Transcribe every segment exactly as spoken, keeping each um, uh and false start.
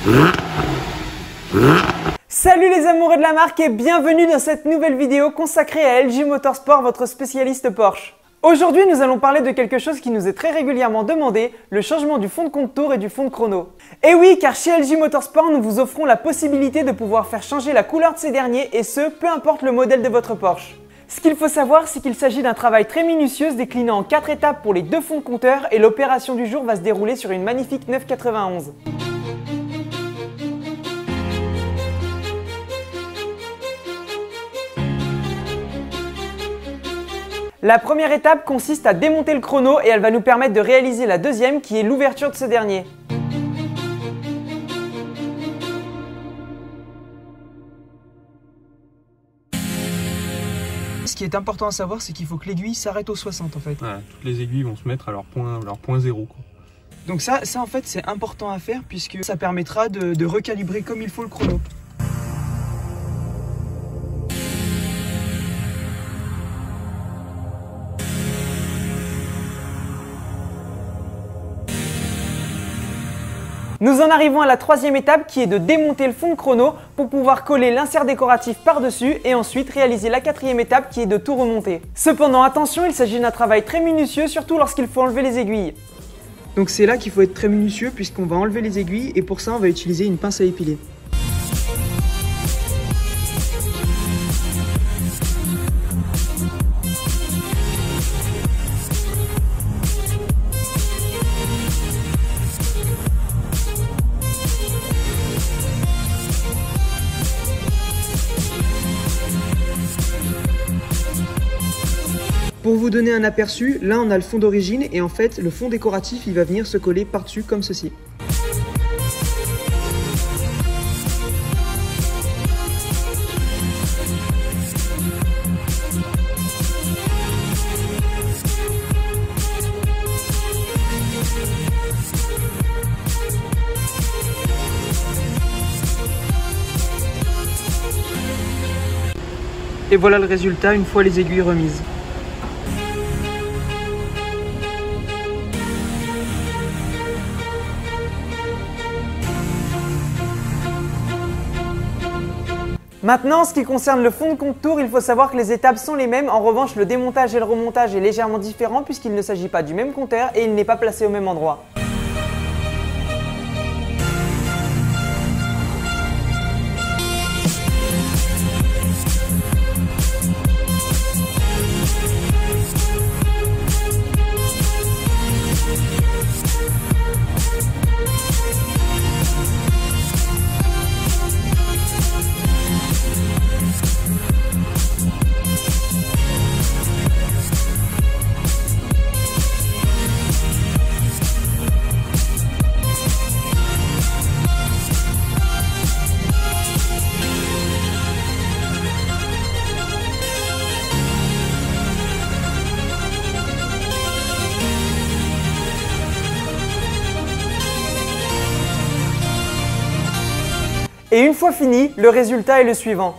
Salut les amoureux de la marque et bienvenue dans cette nouvelle vidéo consacrée à L G Motorsport, votre spécialiste Porsche. Aujourd'hui, nous allons parler de quelque chose qui nous est très régulièrement demandé, le changement du fond de compte tour et du fond de chrono. Et oui, car chez L G Motorsport, nous vous offrons la possibilité de pouvoir faire changer la couleur de ces derniers et ce, peu importe le modèle de votre Porsche. Ce qu'il faut savoir, c'est qu'il s'agit d'un travail très minutieux déclinant en quatre étapes pour les deux fonds de compteur et l'opération du jour va se dérouler sur une magnifique neuf quatre-vingt-onze. La première étape consiste à démonter le chrono et elle va nous permettre de réaliser la deuxième qui est l'ouverture de ce dernier. Ce qui est important à savoir, c'est qu'il faut que l'aiguille s'arrête au soixante en fait. Voilà, toutes les aiguilles vont se mettre à leur point, leur point zéro, quoi. Donc ça, ça en fait c'est important à faire puisque ça permettra de, de recalibrer comme il faut le chrono. Nous en arrivons à la troisième étape qui est de démonter le fond de chrono pour pouvoir coller l'insert décoratif par-dessus et ensuite réaliser la quatrième étape qui est de tout remonter. Cependant attention, il s'agit d'un travail très minutieux, surtout lorsqu'il faut enlever les aiguilles. Donc c'est là qu'il faut être très minutieux puisqu'on va enlever les aiguilles et pour ça on va utiliser une pince à épiler. Pour vous donner un aperçu, là on a le fond d'origine et en fait le fond décoratif il va venir se coller par-dessus comme ceci. Et voilà le résultat une fois les aiguilles remises. Maintenant, en ce qui concerne le fond de compte tour, il faut savoir que les étapes sont les mêmes. En revanche, le démontage et le remontage est légèrement différent puisqu'il ne s'agit pas du même compteur et il n'est pas placé au même endroit. Et une fois fini, le résultat est le suivant.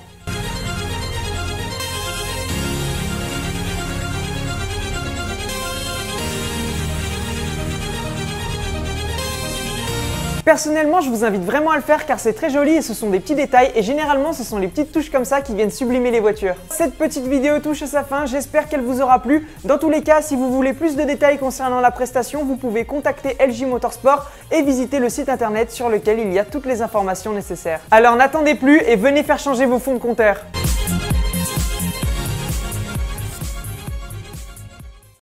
Personnellement, je vous invite vraiment à le faire car c'est très joli et ce sont des petits détails et généralement ce sont les petites touches comme ça qui viennent sublimer les voitures. Cette petite vidéo touche à sa fin, j'espère qu'elle vous aura plu. Dans tous les cas, si vous voulez plus de détails concernant la prestation, vous pouvez contacter L G Motorsport et visiter le site internet sur lequel il y a toutes les informations nécessaires. Alors n'attendez plus et venez faire changer vos fonds de compteur.